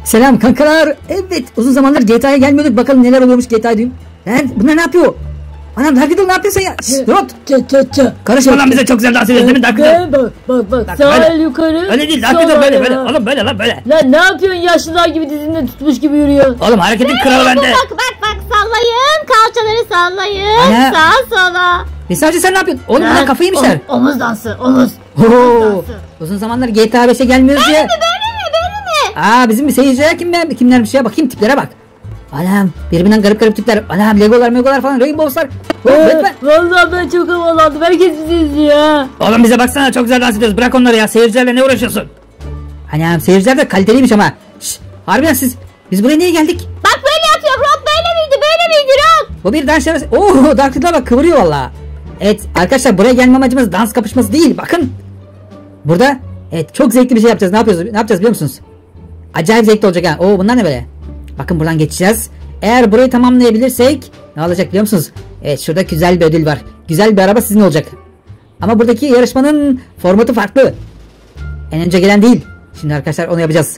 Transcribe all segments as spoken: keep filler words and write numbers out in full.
Selam kankalar. Evet, uzun zamandır G T A'ya gelmiyorduk. Bakalım neler oluyormuş G T A diyeyim. Lan bunlar ne yapıyor? Anam Dark Riddle ne yapıyorsun ya? Şşş Rod. Karışma lan, bize çok güzel dans ediyoruz değil mi Dark Riddle? Bak bak bak, sağ el yukarı. Öyle değil Dark Riddle, böyle böyle. Oğlum böyle lan böyle. Lan ne yapıyorsun, yaşlılar gibi dizinde tutmuş gibi yürüyor. Oğlum hareketin kralı bende. Bak bak bak, sallayın, kalçaları sallayın. Ana. Sağa sola. Mesajcı sen ne yapıyorsun? Oğlum bunlar kafayı yemişler. Om, omuz dansı, omuz. Oo. Uzun zamandır G T A beşe gelmiyoruz ya. Böyle mi böyle mi? Aa, bizim bir seyirciler kim be? Kimler bir şeye bakayım, tiplere bak. Anam birbirinden garip garip tipler. Anam Legolar Megolar falan, Rainbow'slar. Ee, vallahi ben çok havalandım. Herkes bizi izliyor ha. Oğlum bize baksana, çok güzel dans ediyoruz. Bırak onları ya, seyircilerle ne uğraşıyorsun? Anam seyirciler de kaliteliymiş ama. Şşş, harbiden siz, biz buraya niye geldik? Bak böyle yapıyor. Rod böyle miydi? Böyle miydi Rod? Bu bir dans şarası. Oo, Dark Riddle'a bak, kıvırıyor valla. Evet arkadaşlar, buraya gelme amacımız dans kapışması değil, bakın. Burada evet çok zevkli bir şey yapacağız. Ne yapıyoruz? Ne yapacağız biliyor musunuz? Acayip zevkli olacak ha. Oo, bunlar ne böyle? Bakın buradan geçeceğiz. Eğer burayı tamamlayabilirsek ne olacak biliyor musunuz? Evet, şurada güzel bir ödül var. Güzel bir araba sizin olacak. Ama buradaki yarışmanın formatı farklı. En önce gelen değil. Şimdi arkadaşlar onu yapacağız.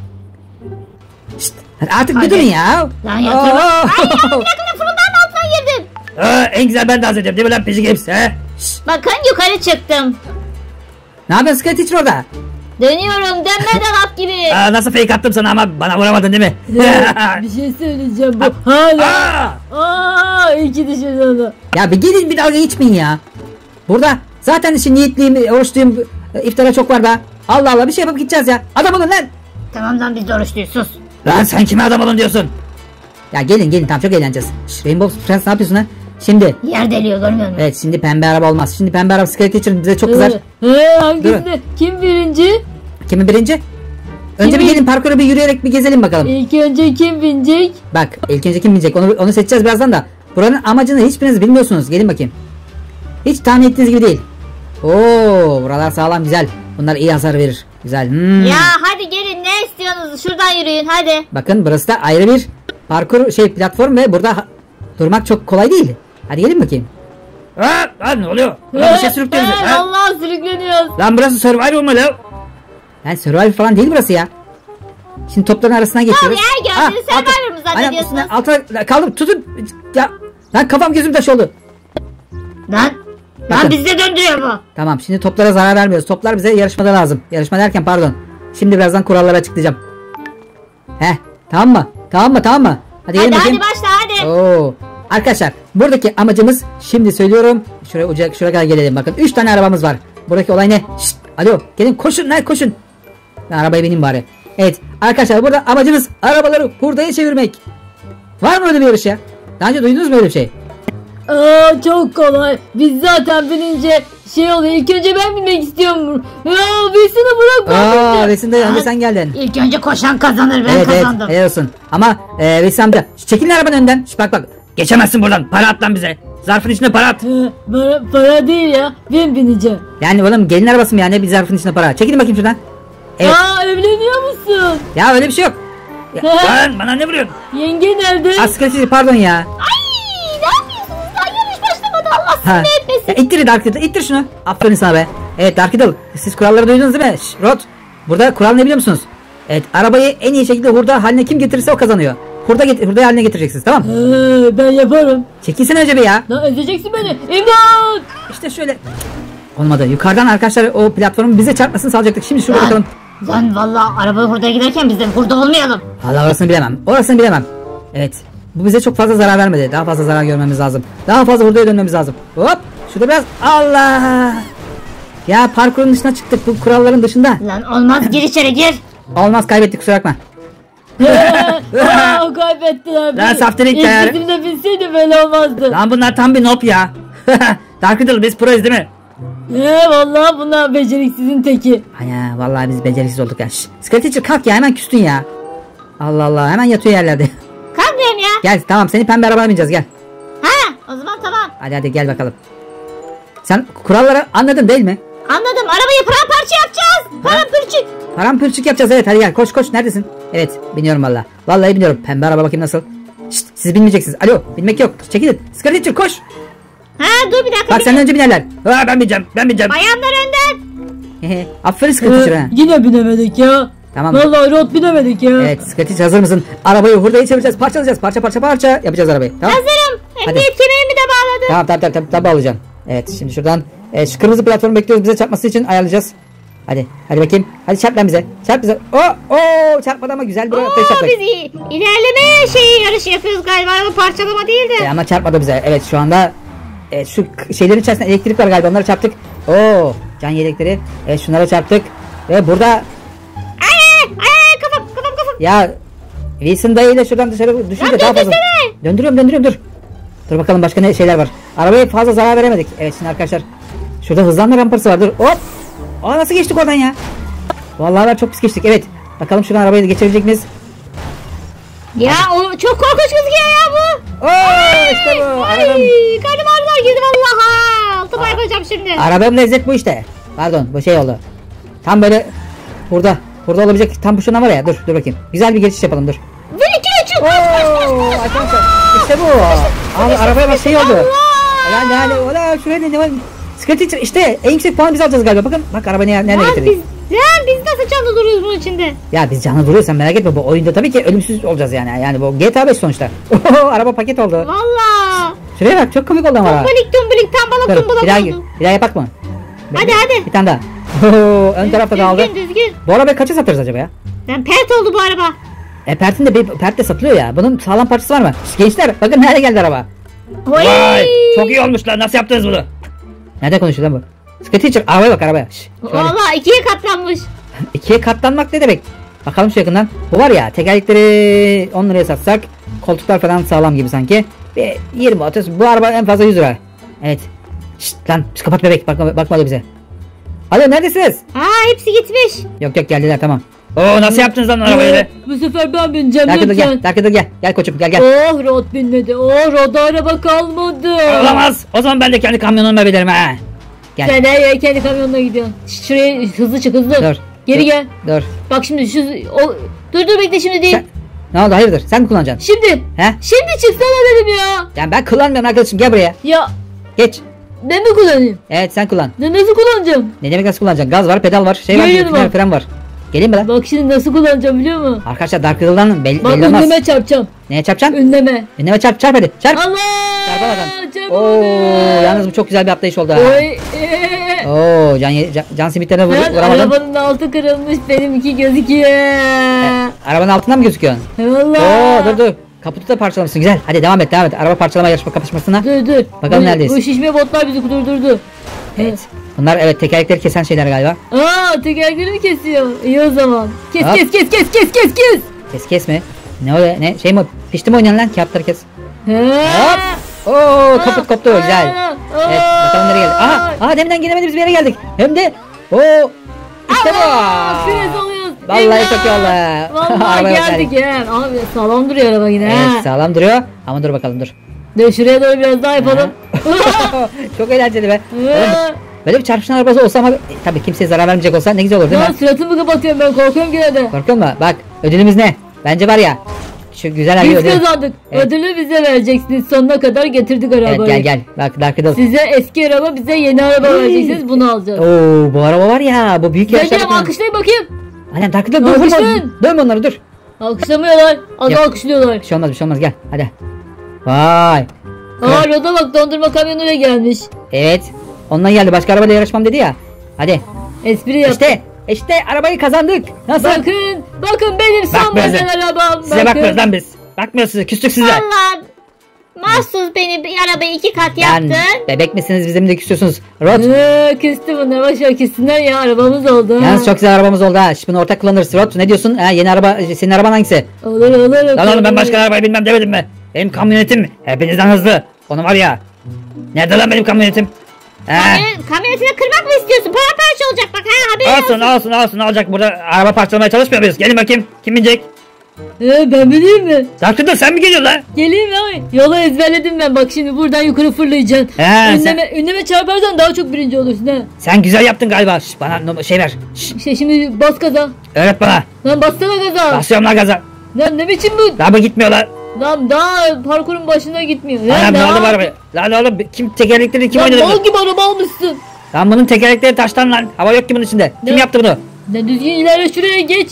Şşt, artık Hadi. bir durun ya. Lan yatırma. Ay ya, bir dakika, fırından altına girdim. Aa, en güzel ben dans ediyorum değil mi lan Pidgey Games he? Bakın yukarı çıktım. Ne yapıyorsun Sky Teacher orada? Dönüyorum, dönme dolap gibi. Aa, nasıl fake attım sana ama bana vuramadın değil mi? Ee, bir şey söyleyeceğim, bu hala. Aa! Aa, iki düşürdü onu. Ya bir gelin, bir dalga geçmeyin ya. Burada zaten işin niyetliyim, oruçluyum, iftara çok var be. Allah Allah, bir şey yapıp gideceğiz ya. Adam olun lan. Tamam lan, biz de oruçluyuz, sus. Lan sen kime adam olun diyorsun? Ya gelin gelin, tamam çok eğleneceğiz. Şş, Rainbow Friends ne yapıyorsun lan? Şimdi Yer deliyor, görmüyor musun? evet, şimdi pembe araba olmaz. Şimdi pembe araba Sky Teacher bize çok kızar. Ee, ee, hangisinde? Kim birinci? Kimin birinci? Önce Kimin? bir gelin, parkuru bir yürüyerek bir gezelim bakalım. İlk önce kim binecek? Bak ilk önce kim binecek onu, onu seçeceğiz birazdan da. Buranın amacını hiçbiriniz bilmiyorsunuz. Gelin bakayım. Hiç tahmin ettiğiniz gibi değil. Oo, buralar sağlam, güzel. Bunlar iyi hasar verir. Güzel. Hmm. Ya hadi gelin, ne istiyorsunuz? Şuradan yürüyün hadi. Bakın burası da ayrı bir parkur şey platform ve burada ha- durmak çok kolay değil. Hadi gelin bakayım. Aa, lan ne oluyor? Lan bir şey sürüklüyoruz. Ee, ha? vallahi sürükleniyoruz. Lan burası Survivor mu lan? Yani Survivor falan değil burası ya. Şimdi topların arasından geçiyoruz. yer gördünüz, Ah, altı- Survivor mu zannediyorsunuz? Aynen, üstüne alta kaldım, tutun. Ya, lan kafam gözüm taş oldu. Lan. Bakın. Lan bizi de döndürüyor bu. Tamam, şimdi toplara zarar vermiyoruz. Toplar bize yarışmada lazım. Yarışma derken pardon. Şimdi birazdan kuralları açıklayacağım. Heh, tamam mı? Tamam mı? Tamam mı? Hadi gelin Hadi hadi bakayım. başla hadi. Oo. Arkadaşlar buradaki amacımız, şimdi söylüyorum. Şuraya uca, şuraya kadar gelelim. Bakın üç tane arabamız var. Buradaki olay ne? Şşt, alo gelin, koşun lan koşun. Ben arabaya bineyim bari. Evet arkadaşlar, burada amacımız arabaları hurdaya çevirmek. Var mı öyle bir yarış ya? Daha önce duydunuz mu öyle bir şey? Aa, çok kolay. Biz zaten binince şey oluyor. İlk önce ben binmek istiyorum. Ya birisini bırak, ben Aa, bineceğim. Resim'de önce sen geldin. İlk önce koşan kazanır, ben Evet evet, kazandım. helal olsun. Ama e, Resim amca çekilin arabanın önden. Şş, bak bak. Geçemezsin buradan. Para at lan bize. Zarfın içine para at. Ee, para, para değil ya, ben bineceğim. Yani oğlum gelin arabası mı yani, bir zarfın içine para. Çekilin bakayım şuradan. Evet. Aa, evleniyor musun? Ya öyle bir şey yok. Lan bana ne vuruyorsun? Yenge nerede? Askerci pardon ya. Ay ne yapıyorsunuz? Daha yarış başlamadı, Allah Ha. sinir etmesin. Ya, ittir Dark Riddle, ittir şunu. Aferin sana be. Evet Dark Riddle, siz kuralları duydunuz değil mi? Şş, Rod. Burada kural ne biliyor musunuz? Evet, arabayı en iyi şekilde hurda haline kim getirirse o kazanıyor. Hurda get hurda haline getireceksiniz, tamam mı? Ee, ben yaparım. Çekilsene önce bir ya. Lan ezeceksin beni. İmdat! İşte şöyle. Olmadı. Yukarıdan arkadaşlar o platformun bize çarpmasını sağlayacaktık. Şimdi şurada bakalım. Lan vallahi araba hurdaya giderken biz de hurda olmayalım. Allah, orasını bilemem. Orasını bilemem. Evet. Bu bize çok fazla zarar vermedi. Daha fazla zarar görmemiz lazım. Daha fazla hurdaya dönmemiz lazım. Hop. Şurada biraz. Allah. Ya parkurun dışına çıktık. Bu kuralların dışında. Lan olmaz, gir içeri gir. Olmaz, kaybettik, kusura bakma. Aa, kaybettiler. Lan saftirik İlk ya. bizimle binseydi böyle olmazdı. Lan bunlar tam bir noob ya. Dark Riddle, biz proyuz değil mi? Ee, vallahi bunlar beceriksizin teki. Aya vallahi biz beceriksiz olduk ya. Şşş. Sky Teacher kalk ya, hemen küstün ya. Allah Allah, hemen yatıyor yerlerde. Kalkmıyorum ya. Gel tamam, seni pembe arabaya bineceğiz, gel. Ha o zaman tamam. Hadi hadi gel bakalım. Sen kuralları anladın değil mi? Anladım, arabayı paramparça yapacağız. Paramparçık. Paramparçık yapacağız, evet hadi gel, koş koş, neredesin? Evet biniyorum valla. Vallahi biniyorum. Pembe araba bakayım nasıl. Şşt, siz binmeyeceksiniz. Alo, binmek yok. Çekilin. Sky Teacher koş. Ha dur bir dakika. Bak bir senden önce binerler. Ha, ben bineceğim ben bineceğim. Bayanlar önden. Aferin Sky Teacher ha. Yine binemedik ya. Tamam. Vallahi rot binemedik ya. Evet Scratch hazır mısın? Arabayı hurdayı çevireceğiz. Parçalayacağız. Parça parça parça yapacağız arabayı. Tamam. Hazırım. Hadi. Emniyet kemerimi de bağladım. Tamam tamam tamam tamam, tamam bağlayacağım. Evet şimdi şuradan e, şu kırmızı platformu bekliyoruz, bize çarpması için ayarlayacağız. Hadi hadi bakayım. Hadi çarp lan bize. Çarp bize. Oo oo çarpmadı ama güzel bir atış Oo, yaptık. biz i- ilerleme şeyi yarışı yapıyoruz galiba. Araba parçalama değil de. E, ama çarpmadı bize. Evet şu anda e, şu k- şeylerin içerisinde elektrik var galiba, onları çarptık. Oo can yelekleri. Evet şunlara çarptık. Ve burada Ay ay kafam kafam kafam. ya Wilson dayıyla şuradan dışarı düşünce Lan daha fazla. döndürsene. Döndürüyorum döndürüyorum dur. Dur bakalım başka ne şeyler var. Arabaya fazla zarar veremedik. Evet şimdi arkadaşlar. Şurada hızlanma rampası var, dur. Hop. Aa nasıl geçtik oradan ya? Vallahi ben çok pis geçtik. Evet. Bakalım şuradan arabayı da geçebilecek miyiz? Ya o çok korkunç gözüküyor ya bu. Oo işte bu. Ay Arabam, karnım ağrılar girdi vallahi. Altıma yapacağım şimdi. arabam lezzet bu işte. Pardon bu şey oldu. Tam böyle burada. Burada olabilecek tam bu şuna var ya. Dur dur bakayım. Güzel bir geçiş yapalım dur. Bir iki üç. Oo arkadaşlar işte bu. Abi arabaya bak şey oldu. Yani yani ola şuraya ne var? Scratch işte en yüksek puanı biz alacağız galiba. Bakın bak araba ne nereye Lan getirdik. biz, ya biz nasıl canlı duruyoruz bunun içinde? Ya biz canlı duruyoruz, sen merak etme, bu oyunda tabii ki ölümsüz olacağız yani. Yani bu G T A beş sonuçta. Oho, araba paket oldu. Valla. Şuraya bak çok komik oldu ama. Tumbulik tumbulik tambalak Dur, tumbalak bir daha, oldu. bir daha yapak mı? Hadi hadi. Bir tane daha. Oho, ön tarafta dağıldı. Düzgün düzgün. Bu arabayı kaça satarız acaba ya? Ben pert oldu bu araba. E Pert'in de bir Pert de satılıyor ya. Bunun sağlam parçası var mı? Şş, gençler bakın nereye geldi araba. Oy. Vay çok iyi olmuş lan, nasıl yaptınız bunu? Nerede konuşuyor lan bu? Scratcher arabaya bak arabaya. Şş, şöyle. Valla ikiye katlanmış. İkiye katlanmak ne demek? Bakalım şu yakından. Bu var ya, tekerlekleri on liraya satsak koltuklar falan sağlam gibi sanki. Ve yirmi otuz, bu araba en fazla yüz lira. Evet. Şşt lan şş, kapat bebek, bakma, bakmadı bize. Alo neredesiniz? Aa hepsi gitmiş. Yok yok geldiler tamam. Oo nasıl yaptınız lan arabayı öyle? Bu sefer ben bineceğim Dark Riddle lütfen. gel, Dark Riddle gel. Gel koçum gel gel. Oh rot binmedi. Oh rot araba kalmadı. Olamaz. O zaman ben de kendi kamyonuma binerim ha. Gel. Sen her yere kendi kamyonuna gidiyorsun. Şuraya hızlı çık hızlı. Dur. Geri dur, gel. Dur. Bak şimdi şu o, dur dur bekle şimdi değil. Sen, ne oldu hayırdır? Sen mi kullanacaksın? Şimdi. He? Şimdi çıksana dedim ya. Yani ben kullanmıyorum arkadaşım, gel buraya. Ya Geç. ben mi kullanayım? Evet sen kullan. Ne nasıl kullanacağım? Ne demek nasıl kullanacaksın? Gaz var, pedal var, şey var, Geliyorum fren, bak. fren var. Geleyim mi lan? Bak şimdi nasıl kullanacağım biliyor musun? Arkadaşlar Dark Riddle'dan belli, Bak belli olmaz. önleme çarpacağım. Neye çarpacaksın? Önleme. Önleme çarp, çarp hadi. Çarp. Allah! Çarpamadan. Çarpamadım. Oo, yalnız bu çok güzel bir atlayış oldu ha. Oy. ee. Oo, can, can, can simitlerine vur, Ben vuramadın. arabanın altı kırılmış benimki gözüküyor. E, arabanın altından mı gözüküyorsun? Valla. Oo, dur dur. Kaputu da parçalamışsın, güzel. Hadi devam et devam et. Araba parçalama yarışma kapışmasına. Dur dur. Bakalım bu, neredeyiz? Bu şişme botlar bizi durdurdu. Evet. Bunlar evet tekerlekleri kesen şeyler galiba. Aa tekerlekleri mi kesiyor? İyi o zaman. Kes Hop. kes kes kes kes kes kes. Kes kes mi? Ne oluyor? Ne şey mi? Pişti mi oynayan lan? Kağıtları kes. He. Hop. Oo, kaput koptu güzel. Aa, Evet bakalım nereye geldik. Aha, aha deminden gelemediğimiz bir yere geldik. Hem de o işte bu. Fres oluyoruz. Vallahi İmdat. çok iyi oldu. Vallahi Arabaya geldik ya. Abi sağlam duruyor araba yine. Evet ha. sağlam duruyor ama dur bakalım dur. Dur şuraya doğru biraz daha yapalım. Çok eğlenceli be. Oğlum, Aa, böyle bir çarpışan arabası olsa ama e, tabii kimseye zarar vermeyecek olsa ne güzel olur değil Lan mi? suratımı kapatıyorum ben korkuyorum gene de. Korkuyor musun? Bak ödülümüz ne? Bence var ya şu güzel bir Biz ödül. kazandık. Evet. Ödülü bize vereceksiniz. Sonuna kadar getirdik arabayı. Evet gel gel. Bak Dark Riddle. Size eski araba bize yeni araba vereceksiniz. Bunu alacağız. Oo bu araba var ya bu büyük Gel gel yaşlarda. alkışlayın bakayım. Annem Dark Riddle dur vurma. Alkışlayın. Dönme onları dur. Alkışlamıyorlar. Az Yap. alkışlıyorlar. Bir şey olmaz bir şey olmaz gel hadi. Vay. Aa Roda bak dondurma kamyonuyla gelmiş. Evet. Ondan geldi, başka arabayla yarışmam dedi ya. Hadi. Espri yap. İşte işte arabayı kazandık. Nasıl? Bakın. Bakın benim son Bakmıyoruz. model arabam. Size bakmıyoruz lan biz. Bakmıyoruz size, küstük size. Valla mahsus beni bir arabayı iki kat Lan yaptın. bebek misiniz, bizim de küsüyorsunuz. Rod. Ee, küstü bunlar. Başa küstüler ya arabamız oldu. Yalnız çok güzel arabamız oldu ha. Şimdi bunu ortak kullanırız. Rod ne diyorsun? Ha, yeni araba, senin araban hangisi? Olur olur. Lan oğlum ben başka arabayı bilmem demedim mi? Benim kamyonetim hepinizden hızlı. Onu var ya. Nerede lan benim kamyonetim? He. Kamyon, kamyonetini kırmak mı istiyorsun? Paramparça olacak bak ha haberin olsun. Olsun olsun olsun olacak, burada araba parçalamaya çalışmıyor muyuz? Gelin bakayım, kim binecek? Ee, ben bileyim mi? Dark Riddle sen mi geliyorsun lan? Geleyim ya. Yolu ezberledim ben. Bak şimdi buradan yukarı fırlayacaksın. He, Ünleme, ünleme çarparsan daha çok birinci olursun ha. Sen güzel yaptın galiba. Şş, bana no- şey ver. Şş, İşte şimdi bas gaza. öğret bana. Lan bassana gaza. Basıyorum lan gaza. Lan ne biçim bu? Daha bu gitmiyor lan. Lan daha parkurun başına gitmiyor. Lan Lan ne daha- oldu bu arabaya? Lan oğlum kim tekerlekleri kim Lan oynadı mal bunu? gibi araba almışsın. Lan bunun tekerlekleri taştan lan. Hava yok ki bunun içinde. Kim Ne? yaptı bunu? Lan düzgün ilerle şuraya geç.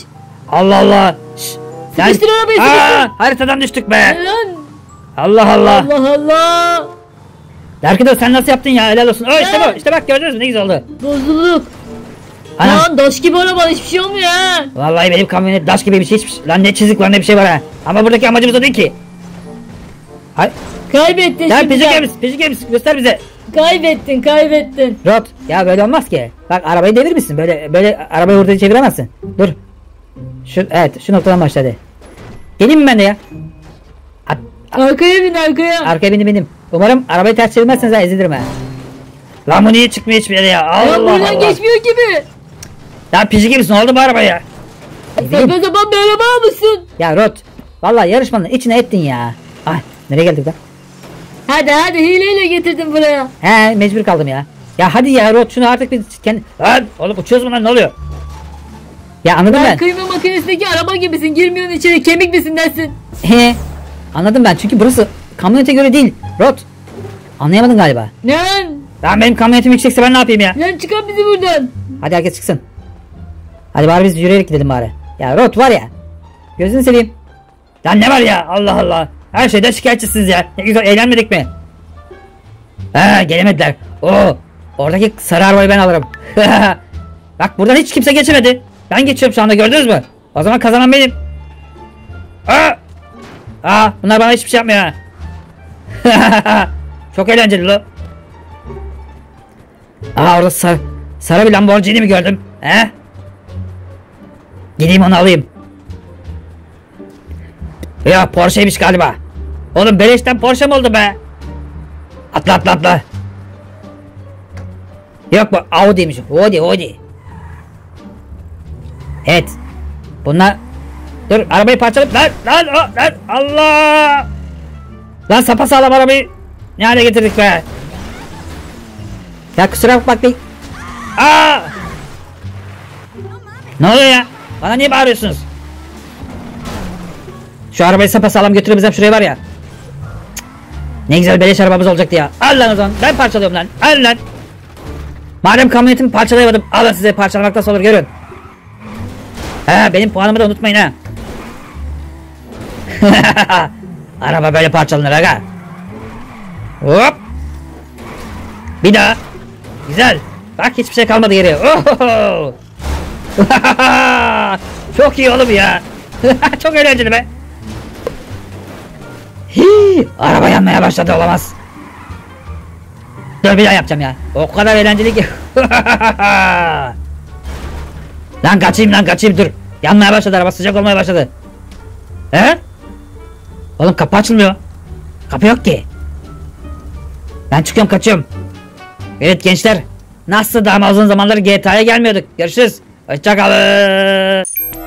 Allah Allah. Şşş. Sen- Sıkıştır arabayı, Aa, sıkıştır. haritadan düştük be. Lan. Allah Allah. Allah Allah. Darkido sen nasıl yaptın ya? Helal olsun. Oo, işte bu. İşte bak gördünüz mü ne güzel oldu. Bozulduk. Anam. Lan daş gibi araba, hiçbir şey olmuyor ha. Vallahi benim kamyonet daş gibi bir şey. Hiçbir şey. Lan ne çizik var ne bir şey var ha. Ama buradaki amacımız o değil ki. Hay. Kaybettin Lan şimdi. pijik sen. emz. Pijik emz. Göster bize. Kaybettin kaybettin. Rot ya böyle olmaz ki. Bak arabayı devirmişsin. Böyle böyle arabayı orada çeviremezsin. Dur. Şu evet şu noktadan başladı. Geleyim mi ben de ya? At, Arkaya bin arkaya. arkaya bindim bindim. Umarım arabayı ters çevirmezseniz ha ezilirim ha. Lan bu niye çıkmıyor hiçbir yere ya? Ya Allah buradan Allah. geçmiyor gibi. Lan pijik emz ne oldu bu arabaya? Saçma sapan bir araba almışsın. Ya Rot. Vallahi yarışmanın içine ettin ya. Ay nereye geldik lan? Hadi hadi hileyle getirdim buraya. He mecbur kaldım ya. Ya hadi ya Rot şunu artık bir kendi... Lan oğlum uçuyoruz mu lan ne oluyor? Ya anladım Sen ben. kıyma makinesindeki araba gibisin. Girmiyorsun içeri, kemik misin dersin. He. Anladım ben çünkü burası kamyonete göre değil. Rot. Anlayamadın galiba. Lan. Lan benim kamyonetim yüksekse ben ne yapayım ya? Lan çıkar bizi buradan. Hadi herkes çıksın. Hadi bari biz yürüyerek gidelim bari. Ya Rot var ya. Gözünü seveyim. Lan ne var ya Allah Allah. Her şeyden şikayetçisiniz ya. Ne güzel eğlenmedik mi? Ha gelemediler. Oo, oradaki sarı arabayı ben alırım. Bak buradan hiç kimse geçemedi. Ben geçiyorum şu anda gördünüz mü? O zaman kazanan benim. Aa, Aa bunlar bana hiçbir şey yapmıyor ha. Çok eğlenceli lo. Aa orada sarı, sarı bir Lamborghini mi gördüm? He? Gideyim onu alayım. Ya Porsche'ymiş galiba. Oğlum beleşten Porsche mi oldu be? Atla atla atla. Yok bu Audi'ymiş. Audi Audi. Evet. Bunlar... Dur arabayı parçalayıp lan lan o, lan Allah. Lan sapasağlam arabayı ne hale getirdik be? Ya kusura bakma değil. Aa! Ne oluyor ya? Bana niye bağırıyorsunuz? Şu arabayı sapasağlam götürebilsem şuraya var ya. Cık. Ne güzel beleş arabamız olacaktı ya. Al lan o zaman ben parçalıyorum lan. Al lan. Madem kamyonetimi parçalayamadım alın size parçalamaktan sonra görün. He benim puanımı da unutmayın ha. Araba böyle parçalanır aga. Hop. Bir daha. Güzel. Bak hiçbir şey kalmadı geriye. Ohoho. Çok iyi oğlum ya. Çok eğlenceli be. Hii, araba yanmaya başladı olamaz. Dur bir daha yapacağım ya. O kadar eğlenceli ki. Lan kaçayım lan kaçayım dur. Yanmaya başladı araba sıcak olmaya başladı. He? Oğlum kapı açılmıyor. Kapı yok ki. Ben çıkıyorum kaçıyorum. Evet gençler. Nasıl daha uzun zamandır G T A'ya gelmiyorduk. Görüşürüz. Hoşçakalın.